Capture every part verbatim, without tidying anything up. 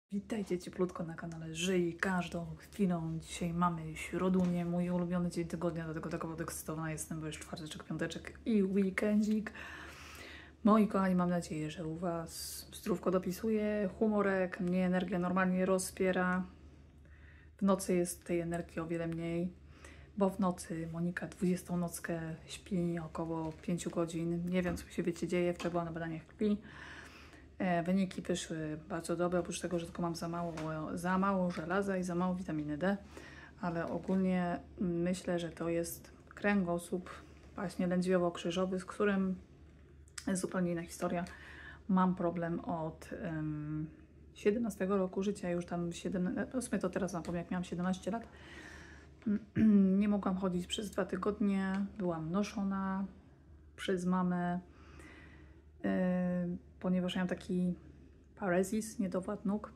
Witajcie cieplutko na kanale Żyj każdą chwilą. Dzisiaj mamy środunię, mój ulubiony dzień tygodnia, dlatego tak podekscytowana jestem, bo jest czwarteczek, piąteczek i weekendzik. Moi kochani, mam nadzieję, że u Was zdrówko dopisuje, humorek, mnie energia normalnie rozpiera. W nocy jest tej energii o wiele mniej, bo w nocy Monika dwudziestą nockę śpi około pięciu godzin. Nie wiem, co się wiecie dzieje, wczoraj była na badaniach krwi. Wyniki wyszły bardzo dobre, oprócz tego, że tylko mam za mało, za mało żelaza i za mało witaminy D, ale ogólnie myślę, że to jest kręgosłup właśnie lędźwiowo-krzyżowy, z którym jest zupełnie inna historia. Mam problem od um, siedemnastego roku życia, już tam siedemnaście, w sumie to teraz zapomnę, jak miałam siedemnaście lat. Nie mogłam chodzić przez dwa tygodnie, byłam noszona przez mamę, yy, ponieważ miałam taki parezis, niedowład nóg,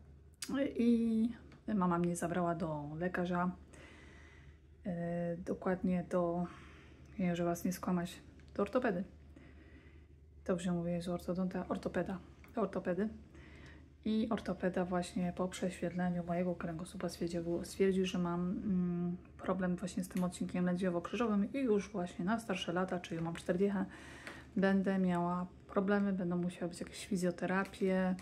i mama mnie zabrała do lekarza, yy, dokładnie do, nie, że Was nie skłamać, do ortopedy. Dobrze mówię, że ortodonta, ortopeda, do ortopedy. I ortopeda właśnie po prześwietleniu mojego kręgosłupa stwierdził, stwierdził że mam mm, problem właśnie z tym odcinkiem lędźwiowo-krzyżowym i już właśnie na starsze lata, czyli mam czterdzieści, będę miała problemy, będą musiały być jakieś fizjoterapie,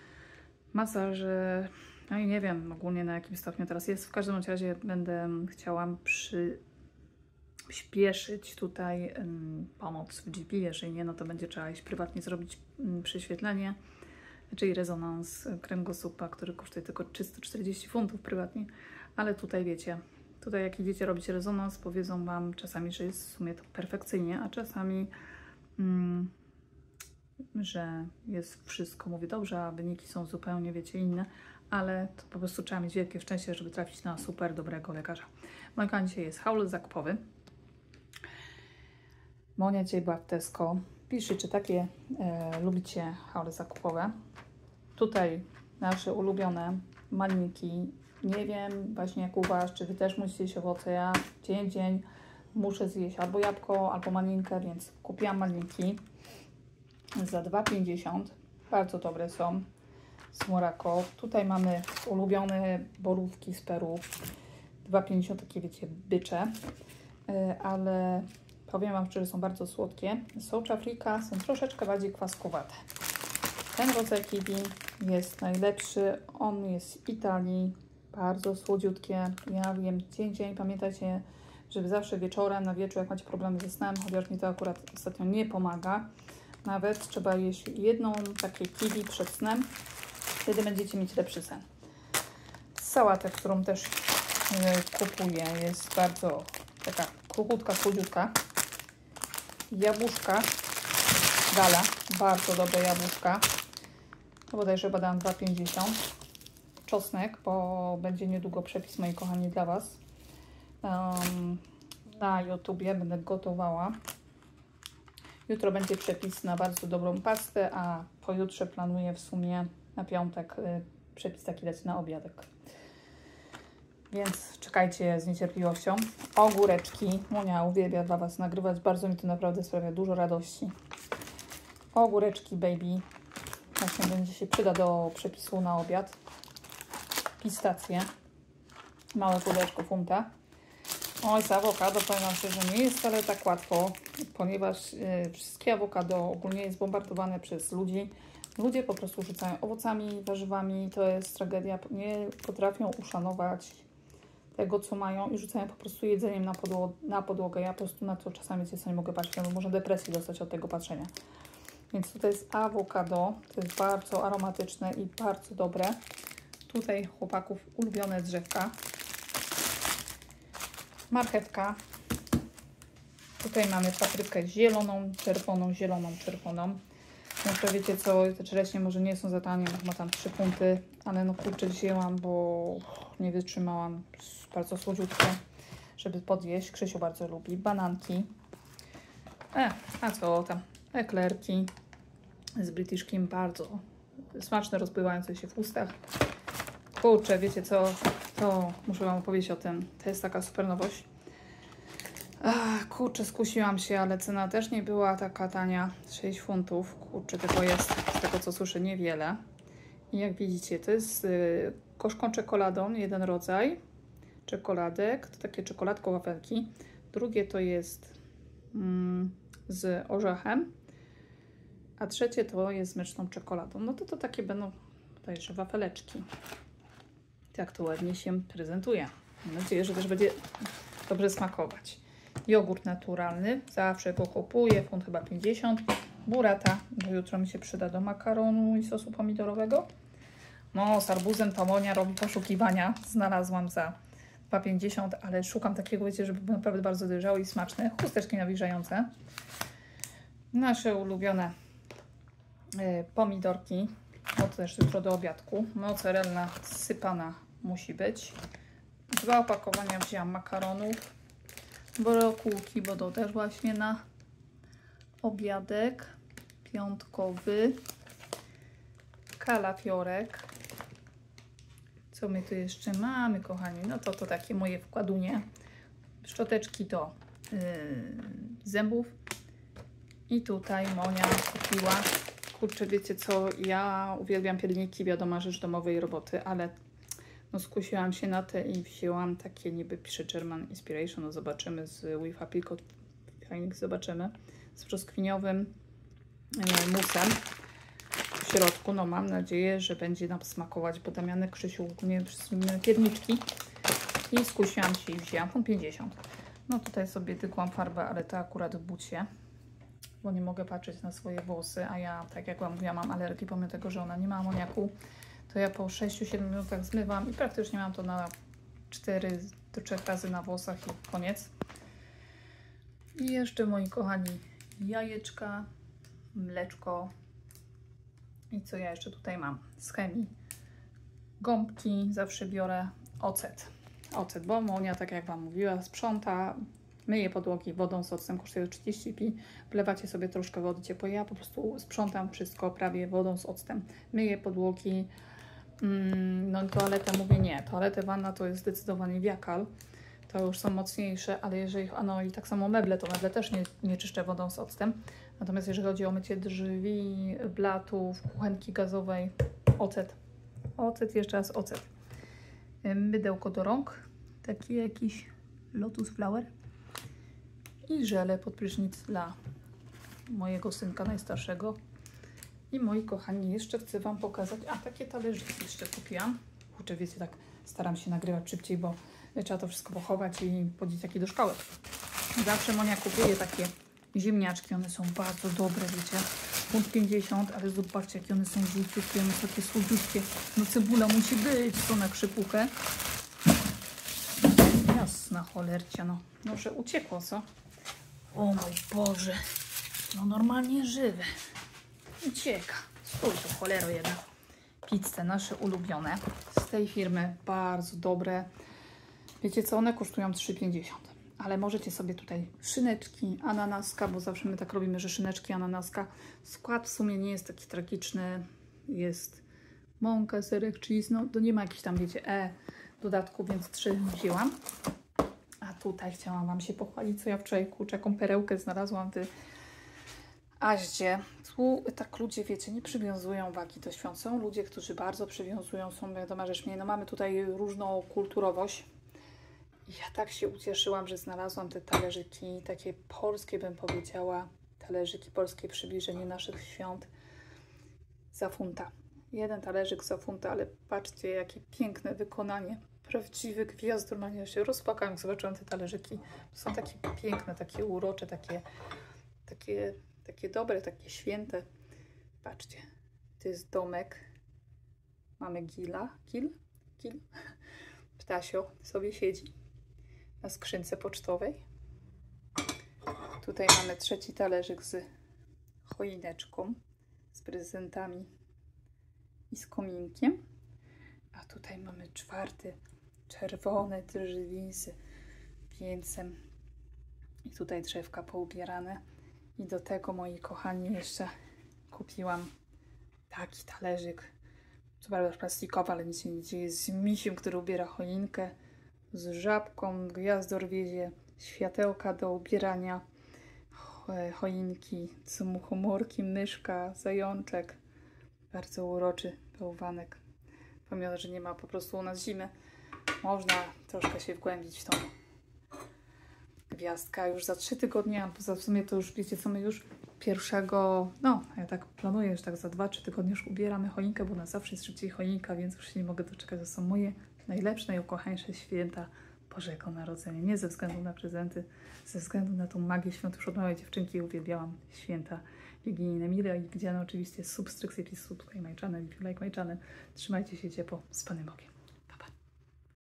masaże, no i nie wiem ogólnie na jakim stopniu teraz jest. W każdym razie będę chciała przyspieszyć tutaj um, pomoc w G P, jeżeli nie, no to będzie trzeba iść prywatnie zrobić um, prześwietlenie, czyli rezonans kręgosłupa, który kosztuje tylko trzysta czterdzieści funtów prywatnie, ale tutaj wiecie, tutaj jak idziecie robić rezonans, powiedzą Wam czasami, że jest w sumie to perfekcyjnie, a czasami mm, że jest wszystko, mówię dobrze, a wyniki są zupełnie, wiecie, inne, ale to po prostu trzeba mieć wielkie szczęście, żeby trafić na super dobrego lekarza. Mój kochani, dzisiaj jest haul zakupowy. Monia dzisiaj była w Tesco. Piszcie, czy takie e, lubicie haule zakupowe. Tutaj nasze ulubione malinki. Nie wiem właśnie jak u Was, czy Wy też musicie jeść owoce. Ja dzień w dzień muszę zjeść albo jabłko, albo malinkę, więc kupiłam malinki za dwa pięćdziesiąt. Bardzo dobre są. Z Morocco. Tutaj mamy ulubione borówki z Peru. dwa pięćdziesiąt, takie wiecie, bycze. Yy, ale powiem Wam szczerze, są bardzo słodkie. South Africa są troszeczkę bardziej kwaskowate. Ten rodzaj kiwi jest najlepszy. On jest z Italii. Bardzo słodziutkie. Ja wiem, dzień dzień. Pamiętajcie, żeby zawsze wieczorem, na wieczór, jak macie problemy ze snem, chociaż mi to akurat ostatnio nie pomaga, nawet trzeba jeść jedną takie kiwi przed snem, wtedy będziecie mieć lepszy sen. Sałatę, którą też kupuję, jest bardzo taka kruchutka, słodziutka. Jabłuszka Gala, bardzo dobre jabłuszka. To bodajże badałam dwa pięćdziesiąt. Czosnek, bo będzie niedługo przepis, moi kochani, dla Was. Um, na YouTubie będę gotowała. Jutro będzie przepis na bardzo dobrą pastę, a pojutrze planuję w sumie na piątek y, przepis taki dać na obiadek. Więc czekajcie z niecierpliwością. Ogóreczki. Monia uwielbia dla Was nagrywać. Bardzo mi to naprawdę sprawia dużo radości. Ogóreczki baby. Właśnie będzie się przyda do przepisu na obiad. Pistacje. Małe pudełeczko funta. Oj, z awokado powiem Wam szczerze, że nie jest wcale tak łatwo, ponieważ y, wszystkie awokado ogólnie jest bombardowane przez ludzi. Ludzie po prostu rzucają owocami, warzywami, to jest tragedia. Nie potrafią uszanować tego, co mają i rzucają po prostu jedzeniem na, podło na podłogę. Ja po prostu na to czasami sobie nie mogę patrzeć, bo można depresję dostać od tego patrzenia. Więc tutaj jest awokado, to jest bardzo aromatyczne i bardzo dobre. Tutaj chłopaków ulubione drzewka. Marchewka. Tutaj mamy paprykę zieloną, czerwoną, zieloną, czerwoną. No to wiecie co, te czereśnie może nie są za tanie, ma tam trzy funty, ale no kurczę wzięłam, bo nie wytrzymałam. Bardzo słodziutkie, żeby podjeść. Krzysiu bardzo lubi. Bananki. E, a co tam? Eklerki z British Cream, bardzo smaczne, rozpływające się w ustach. Kurczę, wiecie co, to muszę Wam opowiedzieć o tym. To jest taka super nowość. Ach, kurczę, skusiłam się, ale cena też nie była taka tania. sześć funtów. Kurczę, tylko jest, z tego co słyszę, niewiele. I jak widzicie, to jest z gorzką czekoladą, jeden rodzaj czekoladek, to takie czekoladko wafelki. Drugie to jest mm, z orzechem, a trzecie to jest z mleczną czekoladą. No to to takie będą tutaj jeszcze wafeleczki. Tak to ładnie się prezentuje. Mam nadzieję, że też będzie dobrze smakować. Jogurt naturalny, zawsze go kupuję, funt chyba pięćdziesiąt. Burrata, bo jutro mi się przyda do makaronu i sosu pomidorowego. No, z arbuzem to Monia robi poszukiwania. Znalazłam za dwa pięćdziesiąt, ale szukam takiego, wiecie, żeby był naprawdę bardzo dojrzały i smaczny. Chusteczki nawilżające. Nasze ulubione y, pomidorki. No to też jutro do obiadku. Mozzarella sypana musi być. Dwa opakowania wzięłam makaronów. Brokułki, bo to też właśnie na obiadek piątkowy. Kalafiorek. Co my tu jeszcze mamy, kochani? No to to takie moje wkładunie. Szczoteczki do yy, zębów. I tutaj Monia kupiła. Kurczę, wiecie co? Ja uwielbiam pierniki, wiadomo, rzecz domowej roboty, ale no skusiłam się na te i wzięłam takie, niby pisze German Inspiration, no zobaczymy, z with apricot, fajnik zobaczymy, z brzoskwiniowym yy, musem w środku. No mam nadzieję, że będzie nam smakować, bo Damianek, Krzysiu ogólnie pierniczki i skusiłam się i wzięłam po pięćdziesiąt. No tutaj sobie tykłam farbę, ale to akurat w bucie, bo nie mogę patrzeć na swoje włosy, a ja, tak jak Wam mówiłam, mam alergię, pomimo tego, że ona nie ma amoniaku, to ja po sześciu siedmiu minutach zmywam i praktycznie mam to na cztery do trzech razy na włosach i koniec. I jeszcze, moi kochani, jajeczka, mleczko. I co ja jeszcze tutaj mam? Z chemii. Gąbki, zawsze biorę ocet. Ocet, bo Monia, tak jak Wam mówiła, sprząta, myje podłogi wodą z octem, kosztuje trzydzieści pi. Wlewacie sobie troszkę wody ciepłej. Ja po prostu sprzątam wszystko prawie wodą z octem. Myję podłogi. Mm, no toaletę mówię nie. Toaletę, wanna to jest zdecydowanie wiakal. To już są mocniejsze, ale jeżeli, a no i tak samo meble, to meble też nie, nie czyszczę wodą z octem. Natomiast jeżeli chodzi o mycie drzwi, blatów, kuchenki gazowej, ocet. Ocet, jeszcze raz ocet. Mydełko do rąk, taki jakiś Lotus Flower. I żele pod prysznic dla mojego synka najstarszego. I moi kochani, jeszcze chcę Wam pokazać, a takie talerzyki jeszcze kupiłam. Kurczę, wiecie, tak staram się nagrywać szybciej, bo trzeba to wszystko pochować i podzieć taki do szkoły. Zawsze Monia kupuje takie ziemniaczki, one są bardzo dobre, wiecie, funt pięćdziesiąt, ale zobaczcie, jakie one są żółciutkie, one są takie słodziutkie. No cebula musi być, to na krzypuchę. Jasna cholercia, no. No, że uciekło, co? O mój Boże, no normalnie żywe. Ucieka. Stój tu, cholero jedna. Pizze nasze ulubione. Z tej firmy bardzo dobre. Wiecie co, one kosztują trzy pięćdziesiąt. Ale możecie sobie tutaj szyneczki, ananaska, bo zawsze my tak robimy, że szyneczki, ananaska. Skład w sumie nie jest taki tragiczny. Jest mąka, serek, cheese, no to nie ma jakichś tam, wiecie, e dodatku, więc trzy wzięłam. A tutaj chciałam Wam się pochwalić, co ja wczoraj, kurczę, jaką perełkę znalazłam w Aździe. Tu tak ludzie, wiecie, nie przywiązują wagi do świąt. Są ludzie, którzy bardzo przywiązują, są wiadoma rzecz mnie. No mamy tutaj różną kulturowość. I ja tak się ucieszyłam, że znalazłam te talerzyki, takie polskie, bym powiedziała, talerzyki, polskie przybliżenie naszych świąt za funta. Jeden talerzyk za funta, ale patrzcie, jakie piękne wykonanie. Prawdziwy gwiazd, normalnie się rozpłakałam, jak zobaczyłam te talerzyki. Są takie piękne, takie urocze, takie, takie, takie dobre, takie święte. Patrzcie, to jest domek. Mamy Gila, Gil, Gil. Ptasio sobie siedzi na skrzynce pocztowej. Tutaj mamy trzeci talerzyk z choineczką, z prezentami i z kominkiem. A tutaj mamy czwarty, czerwone drzwi z wieńcem. I tutaj drzewka poubierane. I do tego, moi kochani, jeszcze kupiłam taki talerzyk. Co prawda plastikowy, ale nic się nie dzieje. Z misiem, który ubiera choinkę. Z żabką, gwiazdor wiezie światełka do ubierania choinki. Są muchomorki, myszka, zajączek. Bardzo uroczy bałwanek. Pomimo, że nie ma po prostu u nas zimy, można troszkę się wgłębić w tą gwiazdkę. Już za trzy tygodnie, albo za w sumie to już wiecie co, my już pierwszego, no ja tak planuję, że tak za dwa, trzy tygodnie już ubieramy choinkę, bo na zawsze jest szybciej choinka, więc już się nie mogę doczekać. To są moje najlepsze, najukochańsze święta Bożego Narodzenia. Nie ze względu na prezenty, ze względu na tą magię świąt. Już od małej dziewczynki uwielbiałam święta wigilijne. Mile i widziane oczywiście subskrypcje, subscribe my channel, if you like my channel. Trzymajcie się ciepło, z Panem Bogiem.